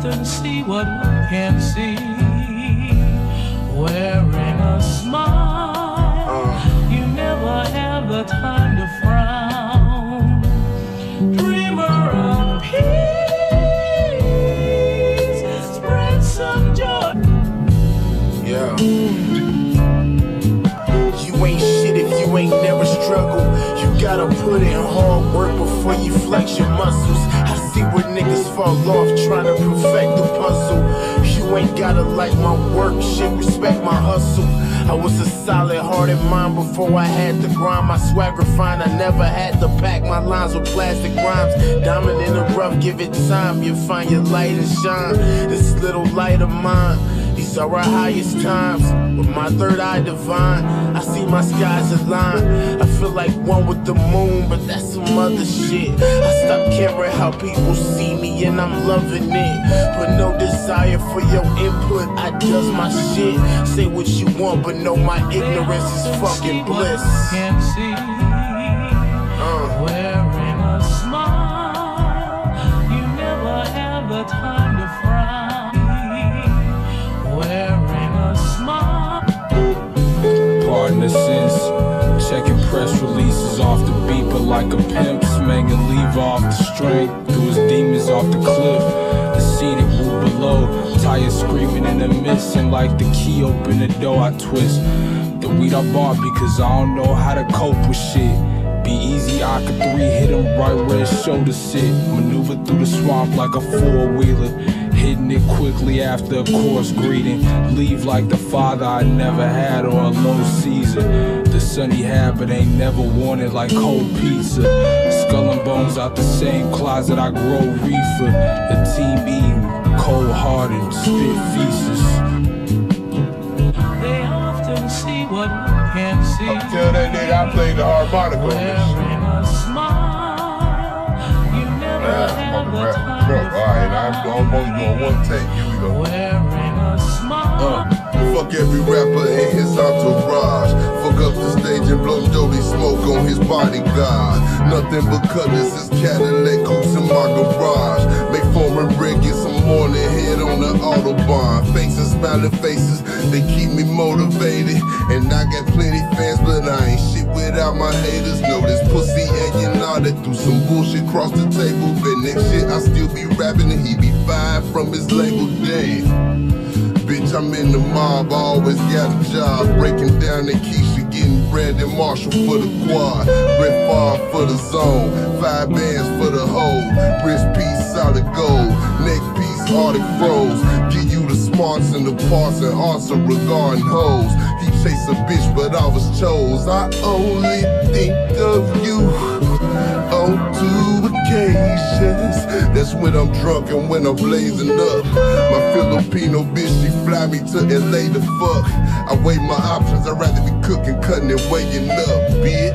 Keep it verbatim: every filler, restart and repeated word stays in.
often see what we can't see. Wearing a smile, you never have the time to frown. Dreamer of peace, spread some joy. Yeah. You ain't shit if you ain't never struggled. You gotta put in hard work before you flex your muscles. I see where niggas fall off trying to perfect the puzzle. You ain't gotta like my work, shit, respect my hustle. I was a solid-hearted mind before I had to grind. My swag refined, I never had to pack my lines with plastic rhymes. Diamond in the rough, give it time, you'll find your light and shine. This little light of mine, these are our highest times. With my third eye divine, I see my skies align. I feel like one with the moon, but that's some other shit. I stopped caring how people see me and I'm loving it. But no desire for your input, I does my shit. Say what you want, but know my ignorance is fucking bliss. Can't see. Uh. Wearing a smile, you never have the time to frown. Wearing a smile. Pardon the sins, checking press releases off the beat, but like a pimp, smanging leave off the string, threw his demons off the cliff. The seated move below, tires screaming in the midst, and like the key open the door, I twist the weed I bought because I don't know how to cope with shit. Be easy, I could three hit him right where his shoulder sit. Maneuver through the swamp like a four-wheeler, hitting it quickly after a course greeting. Leave like the father I never had or a low Caesar. The son he had but ain't never wanted like cold pizza. Skull and bones out the same closet I grow reefer. The team eating, cold-hearted, spit feces. They often see what we can't see. I'll tell that nigga I played the harmonica on this shit. Wearing a smile, you never have the time to frown. Alright, I'm almost doing one take. Here we go. Wearing a smile. Uh, fuck every rapper in his entourage. Fuck up the stage and blow dirty smoke on his bodyguard. Nothing but cutters, his Cadillac coupes in my garage. Make foreign bread, get some morning head on the Autobahn. Faces, smiling faces, they keep me motivated. And I got plenty fans, but I ain't shit without my haters. Know this pussy and you know that threw some bullshit across the table. But next shit, I still be rapping and he be fired from his label. Damn. Bitch, I'm in the mob, I always got a job. Breaking down the Keisha, getting Brandon Marshall for the quad. Red Favre for the zone, five bands for the hoe. Wrist piece, solid gold, neck piece, Arctic froze. Give you the smarts and the parts and answer regarding hoes. He chased a bitch, but I was chose. I only think of you on two occasions. That's when I'm drunk and when I'm blazing up. My Filipino bitch, she fly me to L A to fuck. I weigh my options, I'd rather be cooking, cutting, and weighing up. Be